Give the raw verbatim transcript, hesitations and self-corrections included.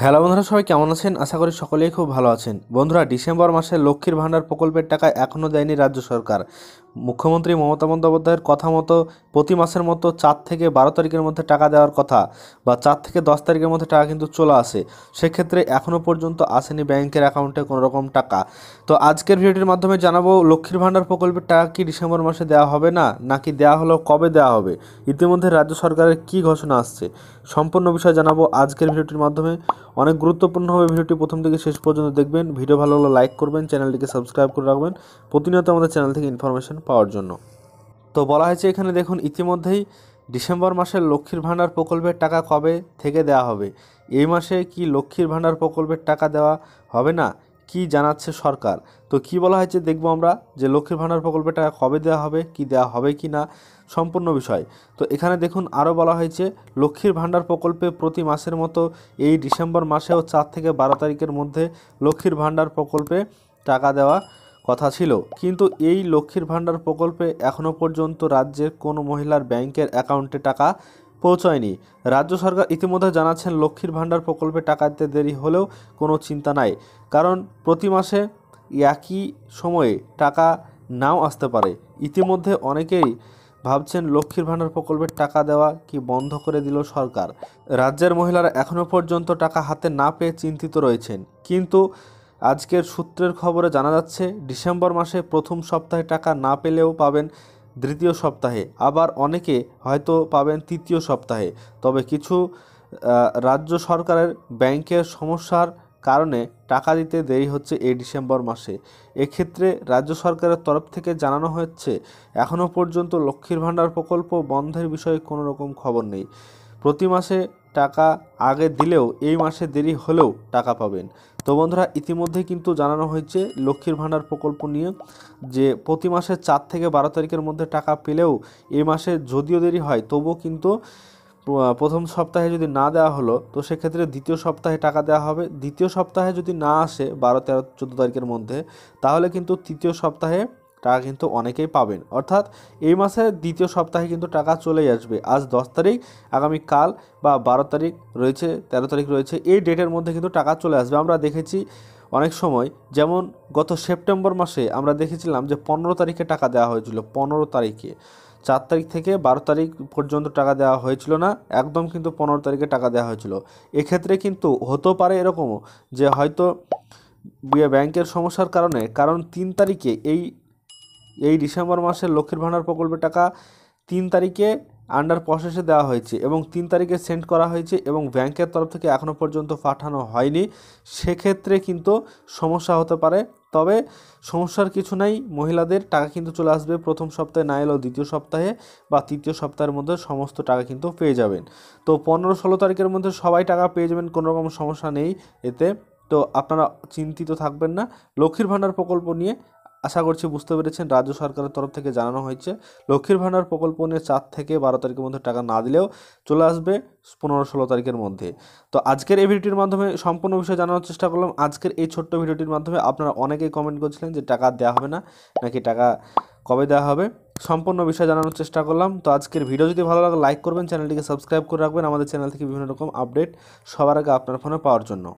Hello বন্ধুরা, সবাই কেমন আছেন? আশা করি সকলেই খুব ভালো আছেন। বন্ধুরা, ডিসেম্বর মাসে লক্ষ্মীর ভাণ্ডার প্রকল্পের টাকা এখনও দেয়নি রাজ্য সরকার। মুখ্যমন্ত্রী মমতা বন্দ্যোপাধ্যায়ের কথা মতো প্রতি মাসের মতো চার থেকে বারো তারিখের মধ্যে টাকা দেওয়ার কথা, বা চার থেকে দশ তারিখের মধ্যে টাকা কিন্তু চলে আসে। সেক্ষেত্রে এখনও পর্যন্ত আসেনি ব্যাংকের অ্যাকাউন্টে কোনো রকম টাকা। তো আজকের ভিডিওটির মাধ্যমে জানাবো লক্ষ্মীর ভাণ্ডার প্রকল্পের টাকা কি ডিসেম্বর মাসে দেওয়া হবে না, নাকি দেওয়া হলেও কবে দেওয়া হবে, ইতিমধ্যে রাজ্য সরকারের কী ঘোষণা আসছে, সম্পূর্ণ বিষয় জানাবো আজকের ভিডিওটির মাধ্যমে। অনেক গুরুত্বপূর্ণ হবে ভিডিওটি, প্রথম থেকে শেষ পর্যন্ত দেখবেন। ভিডিও ভালো হলে লাইক করবেন, চ্যানেলটিকে সাবস্ক্রাইব করে রাখবেন প্রতিনিয়ত আমাদের চ্যানেল থেকে ইনফরমেশন পাওয়ার জন্য। তো বলা হয়েছে এখানে দেখুন, ইতিমধ্যেই ডিসেম্বর মাসের লক্ষ্মীর ভাণ্ডার প্রকল্পের টাকা কবে থেকে দেওয়া হবে। এই মাসে কি লক্ষ্মীর ভাণ্ডার প্রকল্পের টাকা দেওয়া হবে না, কি জানাচ্ছে সরকার। তো কি বলা হয়েছে দেখবো আমরা, যে লক্ষ্মীর ভাণ্ডার প্রকল্পের টাকা কবে দেওয়া হবে, কি দেওয়া হবে কি না, সম্পূর্ণ বিষয়। তো এখানে দেখুন আরও বলা হয়েছে, লক্ষ্মীর ভাণ্ডার প্রকল্পে প্রতি মাসের মতো এই ডিসেম্বর মাসেও চার থেকে বারো তারিখের মধ্যে লক্ষ্মীর ভাণ্ডার প্রকল্পে টাকা দেওয়া কথা ছিল। কিন্তু এই লক্ষ্মীর ভাণ্ডার প্রকল্পে এখনও পর্যন্ত রাজ্যের কোনো মহিলার ব্যাংকের অ্যাকাউন্টে টাকা পৌঁছায়নি। রাজ্য সরকার ইতিমধ্যে জানাচ্ছেন, লক্ষ্মীর ভাণ্ডার প্রকল্পে টাকা দিতে দেরি হলেও কোনো চিন্তা নাই, কারণ প্রতি মাসে একই সময়ে টাকা নাও আসতে পারে। ইতিমধ্যে অনেকেই ভাবছেন লক্ষ্মীর ভাণ্ডার প্রকল্পের টাকা দেওয়া কি বন্ধ করে দিল সরকার। রাজ্যের মহিলারা এখনও পর্যন্ত টাকা হাতে না পেয়ে চিন্তিত রয়েছেন। কিন্তু আজকের সূত্রের খবরে জানা যাচ্ছে, ডিসেম্বর মাসে প্রথম সপ্তাহে টাকা না পেলেও পাবেন দ্বিতীয় সপ্তাহে, আবার অনেকে হয়তো পাবেন তৃতীয় সপ্তাহে। তবে কিছু রাজ্য সরকারের ব্যাংকের সমস্যার কারণে টাকা দিতে দেরি হচ্ছে এই ডিসেম্বর মাসে। এক্ষেত্রে রাজ্য সরকারের তরফ থেকে জানানো হচ্ছে, এখনও পর্যন্ত লক্ষ্মীর ভাণ্ডার প্রকল্প বন্ধের বিষয়ে কোনো রকম খবর নেই। প্রতি মাসে টাকা আগে দিলেও এই মাসে দেরি হলেও টাকা পাবেন। তো বন্ধুরা, ইতিমধ্যে কিন্তু জানানো হয়েছে লক্ষ্মীর ভাণ্ডার প্রকল্প নিয়ে, যে প্রতি মাসে চার থেকে বারো তারিখের মধ্যে টাকা পেলেও এই মাসে যদিও দেরি হয় তবুও কিন্তু প্রথম সপ্তাহে যদি না দেওয়া হলো, তো সেক্ষেত্রে দ্বিতীয় সপ্তাহে টাকা দেওয়া হবে। দ্বিতীয় সপ্তাহে যদি না আসে বারো তেরো চোদ্দো তারিখের মধ্যে, তাহলে কিন্তু তৃতীয় সপ্তাহে টাকা কিন্তু অনেকেই পাবেন। অর্থাৎ এই মাসের দ্বিতীয় সপ্তাহে কিন্তু টাকা চলেই আসবে। আজ দশ তারিখ, আগামীকাল বা বারো তারিখ রয়েছে, তেরো তারিখ রয়েছে, এই ডেটের মধ্যে কিন্তু টাকা চলে আসবে। আমরা দেখেছি অনেক সময়, যেমন গত সেপ্টেম্বর মাসে আমরা দেখেছিলাম যে পনেরো তারিখে টাকা দেওয়া হয়েছিল। পনেরো তারিখে চার তারিখ থেকে বারো তারিখ পর্যন্ত টাকা দেওয়া হয়েছিল না, একদম কিন্তু পনেরো তারিখে টাকা দেওয়া হয়েছিল। এক্ষেত্রে কিন্তু হতেও পারে এরকমও, যে হয়তো ব্যাংকের সমস্যার কারণে, কারণ তিন তারিখে এই এই ডিসেম্বর মাসের লক্ষ্মীর ভাণ্ডার প্রকল্পের টাকা তিন তারিখে আন্ডার প্রসেসে দেওয়া হয়েছে এবং তিন তারিখে সেন্ড করা হয়েছে এবং ব্যাংকের তরফ থেকে এখনও পর্যন্ত পাঠানো হয়নি। সেক্ষেত্রে কিন্তু সমস্যা হতে পারে। তবে সমস্যার কিছু নাই, মহিলাদের টাকা কিন্তু চলে আসবে প্রথম সপ্তাহে, না এলেও দ্বিতীয় সপ্তাহে বা তৃতীয় সপ্তাহের মধ্যে সমস্ত টাকা কিন্তু পেয়ে যাবেন। তো পনেরো ষোলো তারিখের মধ্যে সবাই টাকা পেয়ে যাবেন, কোনো রকম সমস্যা নেই এতে। তো আপনারা চিন্তিত থাকবেন না লক্ষ্মীর ভাণ্ডার প্রকল্প নিয়ে। আশা করছি বুঝতে পেরেছেন, রাজ্য সরকারের তরফ থেকে জানানো হয়েছে লক্ষ্মীর ভাণ্ডার প্রকল্প নিয়ে চার থেকে বারো তারিখের মধ্যে টাকা না দিলেও চলে আসবে পনেরো ষোলো তারিখের মধ্যে। তো আজকের এই ভিডিওটির মাধ্যমে সম্পূর্ণ বিষয় জানানোর চেষ্টা করলাম। আজকের এই ছোট্ট ভিডিওটির মাধ্যমে আপনারা অনেকেই কমেন্ট করছিলেন যে টাকা দেওয়া হবে না, নাকি টাকা কবে দেওয়া হবে, সম্পূর্ণ বিষয় জানানোর চেষ্টা করলাম। তো আজকের ভিডিও যদি ভালো লাগে লাইক করবেন, চ্যানেলটিকে সাবস্ক্রাইব করে রাখবেন আমাদের চ্যানেল থেকে বিভিন্ন রকম আপডেট সবার আগে আপনার ফোনে পাওয়ার জন্য।